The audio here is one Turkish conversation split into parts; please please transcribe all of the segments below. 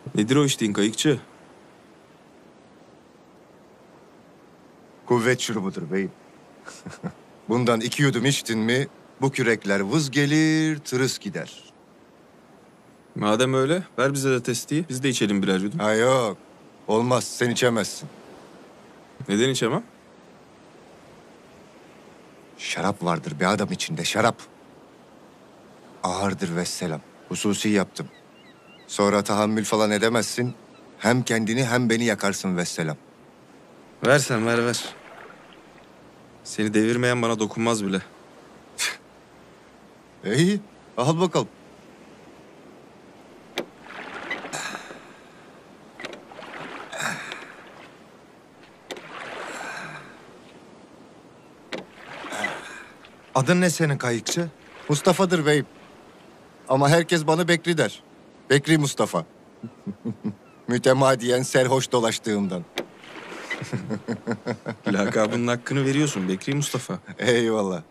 Nedir o içtiğin kayıkçı? Kuvvet şurubudur beyim. Bundan 2 yudum içtin mi bu kürekler vız gelir, tırıs gider. Madem öyle ver bize de testiyi. Biz de içelim birer yudum. Ha yok, olmaz sen içemezsin. Neden içemem? Şarap vardır bir adam içinde, şarap. Ağırdır vesselam. Hususi yaptım. Sonra tahammül falan edemezsin. Hem kendini hem beni yakarsın vesselam. Versen ver. Seni devirmeyen bana dokunmaz bile. İyi, al bakalım. Adın ne senin kayıkçı? Mustafa'dır beyim. Ama herkes bana Bekri der. Bekri Mustafa. Mütemadiyen serhoş dolaştığımdan. Lakabının hakkını veriyorsun Bekri Mustafa. Eyvallah.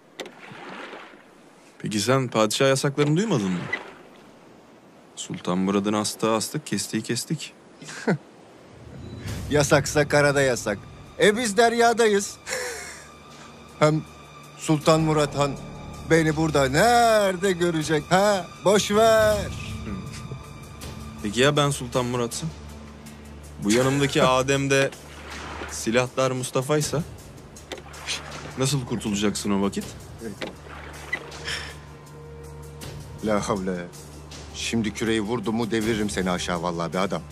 Peki sen padişah yasaklarını duymadın mı? Sultan Murad'ın astığı astık, kestiği kestik. Yasaksa karada yasak. Biz deryadayız. Hem Sultan Murat Han beni burada nerede görecek? Ha, boş ver. Peki ya ben Sultan Murat'sam? Bu yanımdaki Adem de silahlar Mustafa'ysa nasıl kurtulacaksın o vakit? La havle. Şimdi küreği vurdu mu deviririm seni aşağı vallahi be adam.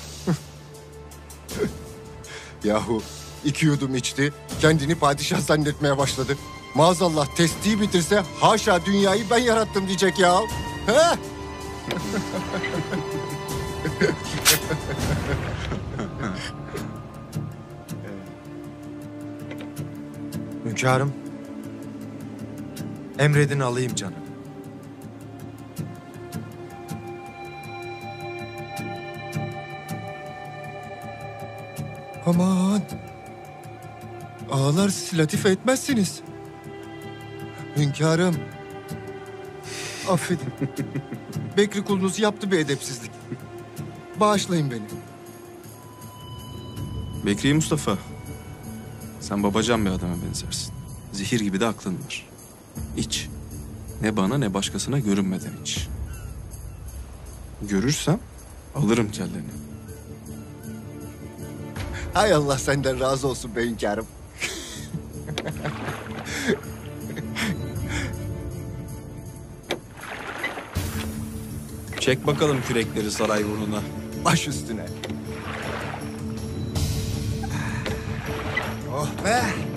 Yahu 2 yudum içti, kendini padişah zannetmeye başladı. Maazallah testiyi bitirse haşa dünyayı ben yarattım diyecek ya. He? Hünkârım. Emredin alayım canım. Aman. Ağalar siz latife etmezsiniz. Hünkârım. Affedin. Bekri kulunuz yaptı bir edepsizlik. Bağışlayın beni. Bekri Mustafa, sen babacan bir adama benzersin. Zehir gibi de aklın var. İç. Ne bana ne başkasına görünmeden iç. Görürsem alırım kelleni. Hay Allah senden razı olsun be hünkârım. Çek bakalım kürekleri Sarayburnu'na. Baş üstüne. Oh be.